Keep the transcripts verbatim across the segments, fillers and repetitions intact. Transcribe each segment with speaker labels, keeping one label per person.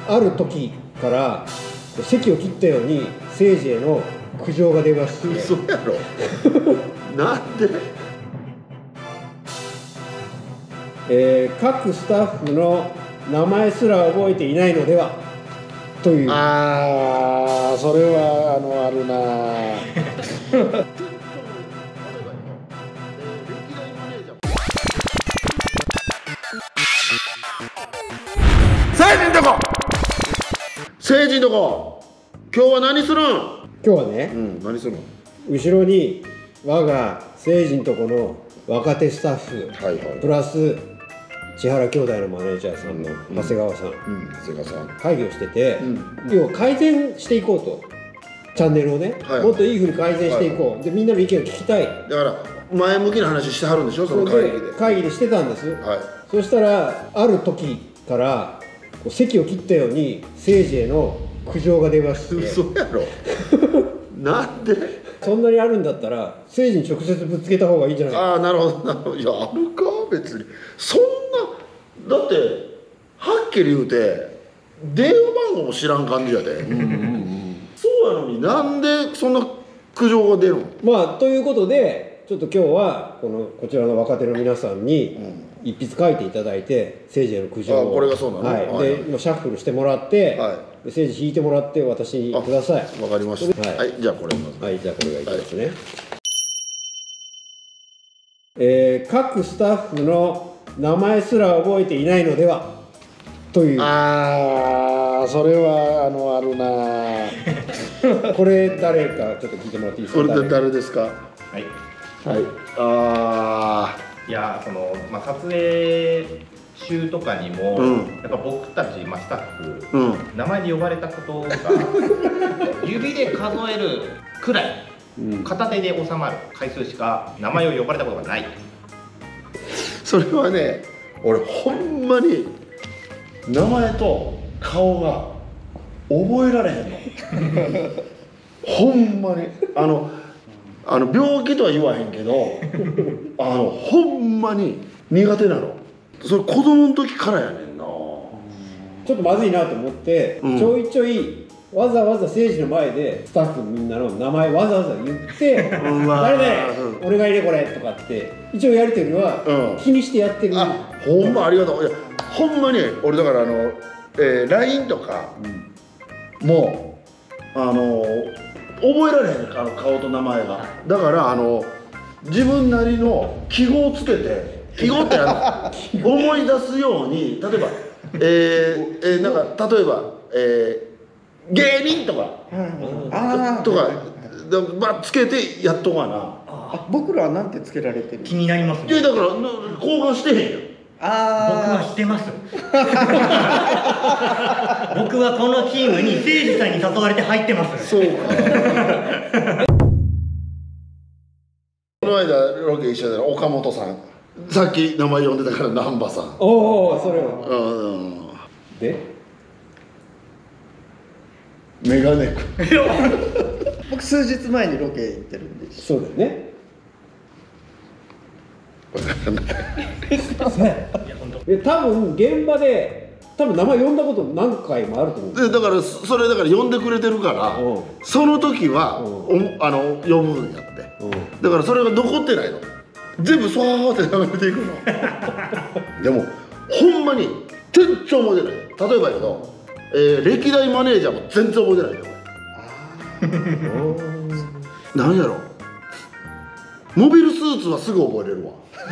Speaker 1: ある時から席を切ったように政治への苦情が出まして。
Speaker 2: 嘘やろなんで、
Speaker 1: えー、各スタッフの名前すら覚えていないのではという。
Speaker 2: ああそれはあのあるな成人とこ成人とこ今日は何するん？
Speaker 1: 今日はね、
Speaker 2: うん、何するの？
Speaker 1: 後ろに我が成人とこの若手スタッフ、
Speaker 2: はいはい、
Speaker 1: プラス千原兄弟のマネージャーさんの長谷川さん、
Speaker 2: うん、長谷川さん
Speaker 1: 会議をしてて、
Speaker 2: うん、
Speaker 1: 要は改善していこうと、チャンネルをね、
Speaker 2: はい、
Speaker 1: もっといいふうに改善していこう、はい、でみんなの意見を聞きたい。
Speaker 2: だから前向きな話してはるんでしょ、その会議で。
Speaker 1: 会議でしてたんです、
Speaker 2: はい、そ
Speaker 1: したらある時からこう席を切ったように政治への苦情が出まして。
Speaker 2: 嘘やろなんで
Speaker 1: そんなにあるんだったら政治に直接ぶつけた方がいいんじゃないか。
Speaker 2: ああなるほどなるほど。いやあるか別に。そんなだってはっきり言うて電話番号も知らん感じやで。うんうん、うん、そうやのになんでそんな苦情が出るの？
Speaker 1: まあということでちょっと今日はこのこちらの若手の皆さんに一筆書いていただいて、政治への苦情を、
Speaker 2: あこれがそうなの、
Speaker 1: はい、はい、で今シャッフルしてもらって、はい、政治引いてもらって私にください。
Speaker 2: わかりました。はい、はい、じゃあこれまず、
Speaker 1: はい、じゃあこれがいきますね。はい、えー、各スタッフの名前すら覚えていないのではという。
Speaker 2: ああそれはあのあるな
Speaker 1: これ誰かちょっと聞いてもらっていいですか？
Speaker 2: これ誰ですか？
Speaker 3: はい
Speaker 2: はい、ああ
Speaker 3: いやその、まあ、撮影中とかにも、うん、やっぱ僕たち、まあ、スタッフ、うん、名前で呼ばれたことが指で数えるくらい、うん、片手で収まる回数しか名前を呼ばれたことがない。
Speaker 2: それはね俺ほんまに名前と顔が覚えられへんのほんまにあのあの病気とは言わへんけどあのほんまに苦手なの。それ子供の時からやねんな。
Speaker 1: ちょっとまずいなと思って、うん、ちょいちょいわざわざ政治の前でスタッフみんなの名前わざわざ言って「誰々、うん、俺がいれこれ」とかって一応やり取りは気にしてやってる、うん、
Speaker 2: あほんまありがとう。いやほんまに俺だからあの、えー、ライン とか、うん、もうあの覚えられへんあの顔と名前が。だからあの自分なりの記号をつけて記号ってあの思い出すように例えばえー、えー、なんか例えば、えー、芸人とか、うん、あとかばつけてやっとかな。
Speaker 4: あ僕らはなんてつけられてる？
Speaker 3: 気になりますね。
Speaker 2: いやだから交換してへんよ。
Speaker 3: あ僕はしてます僕はこのチームに誠司さんに誘われて入ってます。
Speaker 2: そうかこの間ロケ一緒で岡本さんさっき名前呼んでたから難波さん。
Speaker 1: おおそれは、
Speaker 2: うん、
Speaker 1: で
Speaker 2: メガネ
Speaker 4: 僕数日前にロケ行ってるんで。
Speaker 1: そうだよねえ多分現場で多分名前呼んだこと何回もあると思う。
Speaker 2: だからそれだから呼んでくれてるからその時はおあの呼ぶんやって。だからそれが残ってないの。全部そーって流れていくのでもほんまに全然覚えてない。例えばやけど、えー、歴代マネージャーも全然覚えてないよ何やろモビルスーツはすぐ覚えれるわ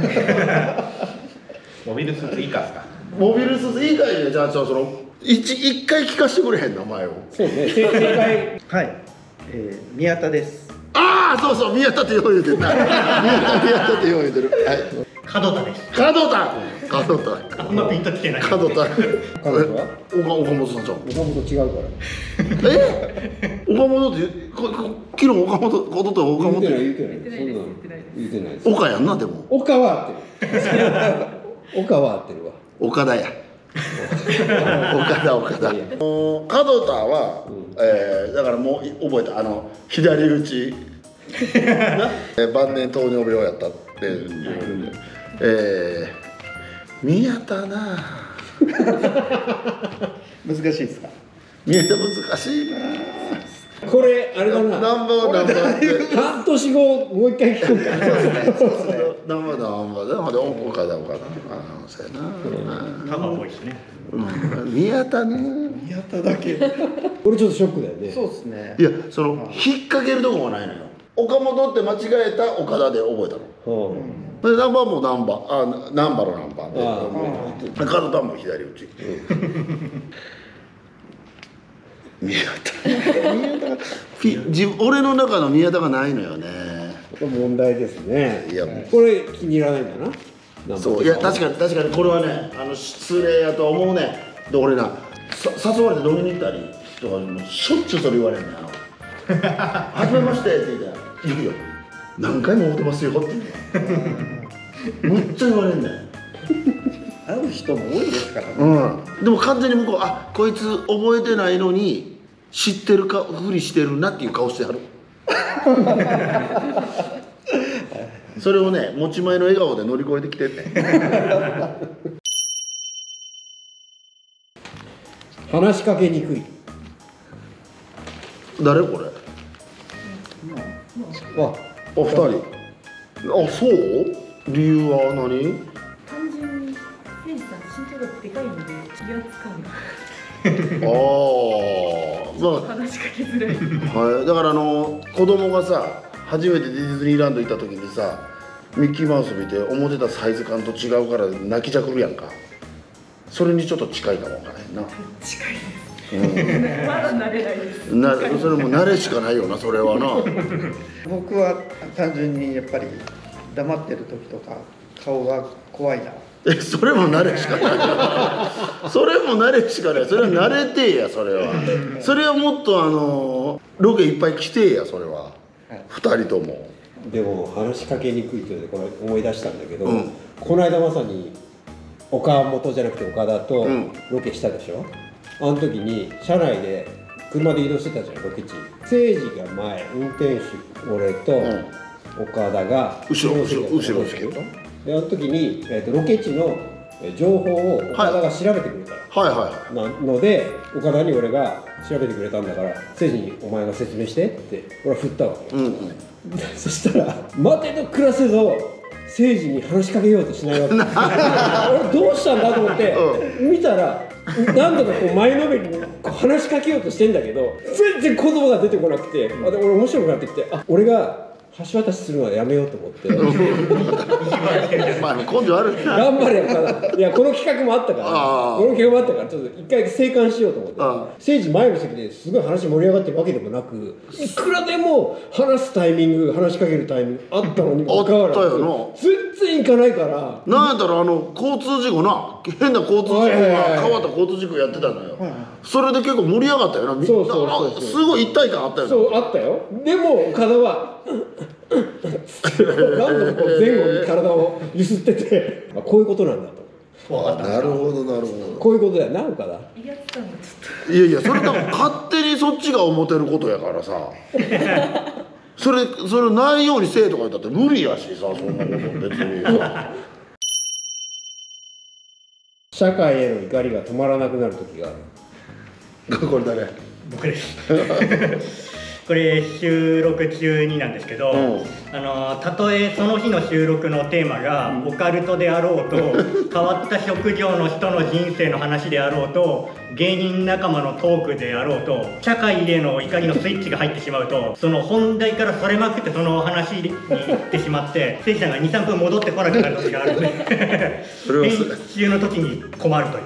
Speaker 3: モビルスーツ以下ですか？
Speaker 2: モビルスーツ以外でじゃあその一一回聞かせてくれへん名前を。
Speaker 1: そうね正解
Speaker 4: はい、えー、宮田です。
Speaker 2: ああそうそう宮田ってよう言うてるな宮田宮田ってよう言うてる。はい
Speaker 3: 門田です。
Speaker 2: 門田門田
Speaker 3: あんまピンときてない。
Speaker 2: 門田門田は岡本さんじゃん。
Speaker 1: 岡本違うから
Speaker 2: え岡本って昨日岡本ことと岡本
Speaker 1: 言うてない言うてないそんなの言うてないです。
Speaker 2: 岡やんなでも
Speaker 1: 岡は合ってる岡は合ってるわ。
Speaker 2: 岡田や岡田岡田門田は、うんえー、だからもう覚えたあの左打ち晩年糖尿病やったっていうんで、えー、宮田な
Speaker 4: 難しいですか？
Speaker 2: 宮田難しいな。
Speaker 1: これあれだな、
Speaker 2: ナンバーナンバー
Speaker 1: 半年後もう一回聞くんか。
Speaker 2: ナンバーナンバーナンバーで岡田岡田あそうやな。
Speaker 3: カバー多いですね。
Speaker 2: 宮田ね。
Speaker 4: 宮田だけ。
Speaker 1: 俺ちょっとショックだよね。
Speaker 4: そうですね。
Speaker 2: いやその引っ掛けるとこがないのよ。岡本って間違えた岡田で覚えたの。でナンバーもナンバーあナンバーのナンバーで体も左打ち。宮田宮田が自分俺の中の宮田がないのよね。
Speaker 1: これ問題ですね。
Speaker 2: いやもう
Speaker 1: これ気に入らないんだな。
Speaker 2: そういや確かに確かにこれはねあの失礼やと思うね。で俺なさ誘われて飲みに行ったりとかもうしょっちゅうそれ言われるんだよ。はじめましてって言って言うよ。何回も会うてますよって言う。むっちゃ言われるんだよ。
Speaker 4: 会う人も多いですからね。
Speaker 2: うん、でも完全に向こうあこいつ覚えてないのに知ってるかふりしてるなっていう顔してはる。それをね持ち前の笑顔で乗り越えてきてって。
Speaker 1: 話しかけにくい。
Speaker 2: 誰これ？
Speaker 1: あ、
Speaker 2: お二人。あそう？理由は何？
Speaker 5: 単純に選手さん身長がでかいので気がつかない。
Speaker 2: ああ、ま
Speaker 5: 話しかけづらい。
Speaker 2: あ、はい、だからあの子供がさ初めてディズニーランド行った時にさミッキーマウス見て思ってたサイズ感と違うから泣きじゃくるやんか。それにちょっと近いかもわからへんな。
Speaker 5: 近いです。うん、まだ慣れないです。
Speaker 2: なそれも慣れしかないよなそれはな。
Speaker 4: 僕は単純にやっぱり黙ってる時とか顔が怖いな。
Speaker 2: えそれも慣れしかない。それも慣れしかない。それは慣れてやそれは。それはもっとあのロケいっぱい来てやそれは。ふたりとも。
Speaker 1: でも話しかけにくいっていうのでこれ思い出したんだけど、
Speaker 2: うん、
Speaker 1: この間まさに岡本じゃなくて岡田とロケしたでしょ、うん、あの時に車内で車で移動してたじゃんロケ地。誠司が前運転手俺と岡田が
Speaker 2: 後ろ後ろ後ろ後ろ
Speaker 1: であの時に、えー、とロケ地の情報を岡田が調べてくれた、
Speaker 2: はい、はいはい
Speaker 1: なので岡田に俺が調べてくれたんだから誠司にお前が説明してって俺は振ったわけよ、うんうん、そしたら待てと暮らせぞ誠司に話しかけようとしないわけ俺どうしたんだと思って、うん、見たら何度かこう前のめりに話しかけようとしてんだけど全然言葉が出てこなくて、あで俺面白くなってきてあ俺が橋渡しするのはやめようと思って
Speaker 2: まあ根性ある
Speaker 1: 頑張れよからいやこの企画もあったからこの企画もあったからちょっと一回静観しようと思って誠司前の席ですごい話盛り上がってるわけでもなくいくらでも話すタイミング話しかけるタイミングあったのにもかかわらず全然いかないから
Speaker 2: なんやったらあの交通事故な変な交通事故が変わった交通事故やってたのよ、はいはい、それで結構盛り上がったよな。そうそうそうそうすごい一体感あったよ。
Speaker 1: そうあったよ。でも岡田は何度もこう前後に体をゆすっててあこういうことなんだと。
Speaker 2: なるほどなるほど。
Speaker 1: こういうことだよな岡田。
Speaker 5: 威圧感がちょっと。
Speaker 2: いやいやそれ多分勝手にそっちが思ってることやからさそれそれないようにせえとか言ったって無理やしさそんなこと別にさ
Speaker 1: 社会への怒りが止まらなくなる時がある。
Speaker 2: これ誰？
Speaker 6: 僕ですこれ収録中になんですけど、うん、あのたとえその日の収録のテーマがオカルトであろうと変わった職業の人の人生の話であろうと芸人仲間のトークであろうと社会への怒りのスイッチが入ってしまうとその本題からそれまくってその話に行ってしまって関さんがにさんぷん戻ってこなくなる時があるので編集の時に困るという。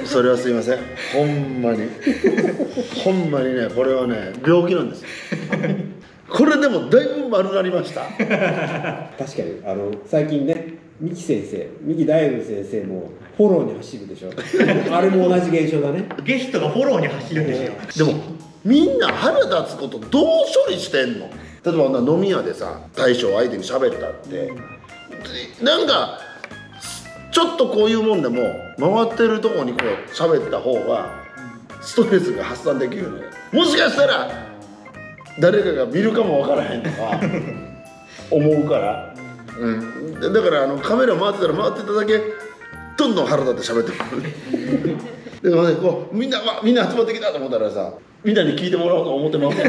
Speaker 2: それはすいませんほんまにほんまにねこれはね病気なんですこれでもだいぶ丸なりました確か
Speaker 1: にあの最近ね三木先生三木大夫先生もフォローに走るでしょあれも同じ現象だね
Speaker 6: ゲストがフォローに走るんですよ。
Speaker 2: でもみんな腹立つことどう処理してんの？例えば飲み屋でさ大将相手に喋ったってなんかちょっとこういうもんでも回ってるとこにこう喋った方がストレスが発散できるのよ。もしかしたら誰かが見るかもわからへんとか思うから、うん、だからあのカメラ回ってたら回ってただけどんどん腹立って喋ってくるでもねこうみんなわみんな集まってきたと思ったらさみんなに聞いてもらおうと思ってます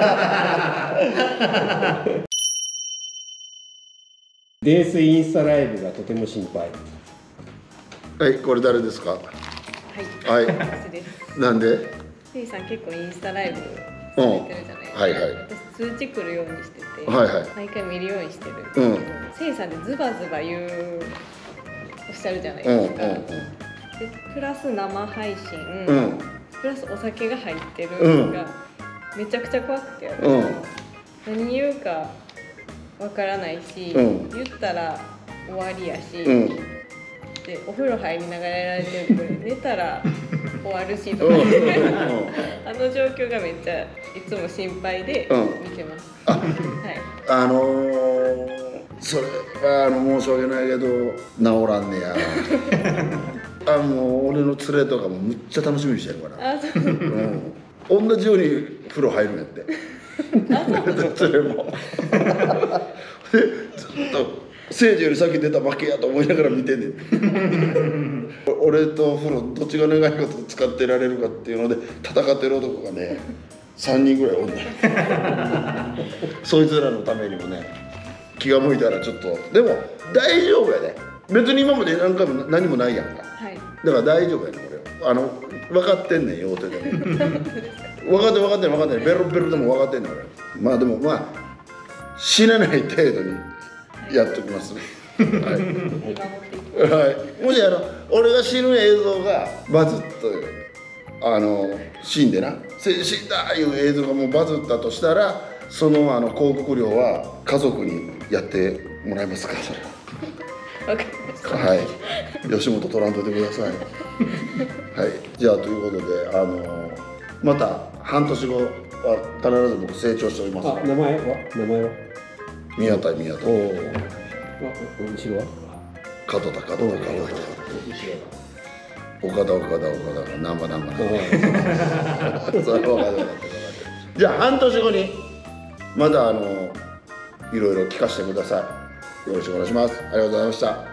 Speaker 1: 泥酔インスタライブがとても心配。
Speaker 2: はいこれ誰ですか？
Speaker 7: はい、
Speaker 2: はい、
Speaker 7: 私です。
Speaker 2: なんで？
Speaker 7: せいさん結構インスタライブさ
Speaker 2: うん
Speaker 7: れてるじゃないですか。
Speaker 2: はいはい
Speaker 7: 私通知来るようにしてて、
Speaker 2: はいはい
Speaker 7: 毎回見るようにしてるんですけど、
Speaker 2: うん
Speaker 7: せいさんでズバズバ言うおっしゃるじゃない
Speaker 2: うんうん
Speaker 7: ですか。でプラス生配信、
Speaker 2: うんうん
Speaker 7: プラスお酒が入ってる
Speaker 2: うん
Speaker 7: のがめちゃくちゃ怖くて、
Speaker 2: うん
Speaker 7: 何言うかわからないし、
Speaker 2: うん
Speaker 7: 言ったら終わりやし。
Speaker 2: うん
Speaker 7: でお風呂入りながらやられてるこれ寝たら終わるしとか、
Speaker 2: うんうん
Speaker 7: あの状況がめっちゃいつも心配で見てます。
Speaker 2: あ
Speaker 7: はい。
Speaker 2: あのー、それはあの申し訳ないけど治らんねやあもう俺の連れとかもむっちゃ楽しみにしてるから
Speaker 7: あ、そう。
Speaker 2: うん、同じように風呂入るんやってそれもでずっと聖司より先出た負けやと思いながら見てんねん俺と風呂どっちが長いこと使ってられるかっていうので戦ってる男がねさんにんぐらいおんねんそいつらのためにもね気が向いたらちょっとでも大丈夫やね別に今まで何回も何もないやんか、
Speaker 7: はい。
Speaker 2: だから大丈夫やね俺あの分かってんねんよってでも分かってる分かってる分かってるベロベロでも分かってんねん俺まあでもまあ死なない程度にやっときますねはい、はい、もしあの俺が死ぬ映像がバズったあの死んでな死んだいう映像がもうバズったとしたらそのあの広告料は家族にやってもらえますかそれは
Speaker 7: わかりました。
Speaker 2: はい吉本取らんといてくださいはいじゃあということであのまた半年後は必ず僕成長しております
Speaker 1: あ、名前は名前は
Speaker 2: 宮田宮田
Speaker 1: おお。あ、後ろは
Speaker 2: 角田角田角田岡田岡田岡田ナンバナンバナンバそれ分かる分かるじゃあ半年後にまだあのいろいろ聞かせてくださいよろしくお願いしますありがとうございました